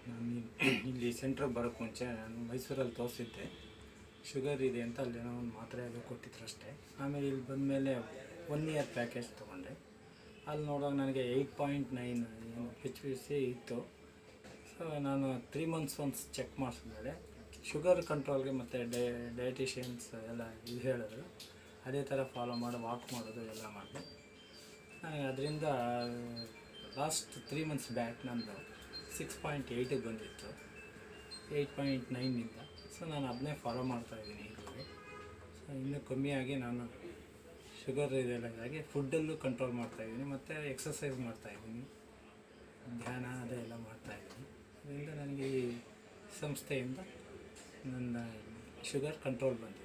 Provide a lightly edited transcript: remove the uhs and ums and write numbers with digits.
ನಾನು ಇಲ್ಲಿ ಸೆಂಟ್ರಿಗೆ ಬರೋಕ್ಕೆ ಮುಂಚೆ ನಾನು ಮೈಸೂರಲ್ಲಿ ತೋರಿಸಿದ್ದೆ, ಶುಗರ್ ಇದೆ ಅಂತ ಅಲ್ಲೇನೋ ಒಂದು ಮಾತ್ರೆ ಅದು ಕೊಟ್ಟಿದ್ರು ಅಷ್ಟೇ. ಆಮೇಲೆ ಇಲ್ಲಿ ಬಂದಮೇಲೆ 1 ಇಯರ್ ಪ್ಯಾಕೇಜ್ ತೊಗೊಂಡೆ. ಅಲ್ಲಿ ನೋಡುವಾಗ ನನಗೆ 8.9 ಏನು HbA ಇತ್ತು. ಸೊ ನಾನು 3 months ಒನ್ಸ್ ಚೆಕ್ ಮಾಡಿಸಿದ್ಮೇಲೆ ಶುಗರ್ ಕಂಟ್ರೋಲ್ಗೆ ಮತ್ತು ಡಯಟಿಷಿಯನ್ಸ್ ಎಲ್ಲ ಇದು ಹೇಳಿದ್ರು, ಅದೇ ಥರ ಫಾಲೋ ಮಾಡಿ ವಾಕ್ ಮಾಡೋದು ಎಲ್ಲ ಮಾಡಿದೆ. ನನಗೆ ಅದರಿಂದ ಲಾಸ್ಟ್ 3 months ಬ್ಯಾಕ್ ನಂದು 6.8ಗೆ ಬಂದಿತ್ತು 8.9ಇಂದ. ಸೊ ನಾನು ಅದನ್ನೇ ಫಾಲೋ ಮಾಡ್ತಾಯಿದ್ದೀನಿ ಈಗಲೂ. ಸೊ ಇನ್ನೂ ಕಮ್ಮಿಯಾಗಿ ನಾನು ಶುಗರ್ ಇದೆಲ್ಲದಾಗಿ ಫುಡ್ಡಲ್ಲೂ ಕಂಟ್ರೋಲ್ ಮಾಡ್ತಾಯಿದ್ದೀನಿ ಮತ್ತು ಎಕ್ಸಸೈಸ್ ಮಾಡ್ತಾಯಿದ್ದೀನಿ, ಧ್ಯಾನ ಅದೆಲ್ಲ ಮಾಡ್ತಾಯಿದ್ದೀನಿ. ಅದರಿಂದ ನನಗೆ ಈ ಸಂಸ್ಥೆಯಿಂದ ನನ್ನ ಶುಗರ್ ಕಂಟ್ರೋಲ್ ಬಂದಿದೆ.